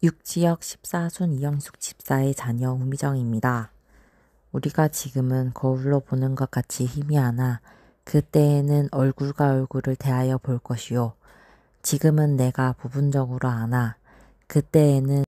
육지역 14순 이영숙 집사의 자녀 우미정입니다. 우리가 지금은 거울로 보는 것 같이 희미하나 그때에는 얼굴과 얼굴을 대하여 볼 것이요. 지금은 내가 부분적으로 아나 그때에는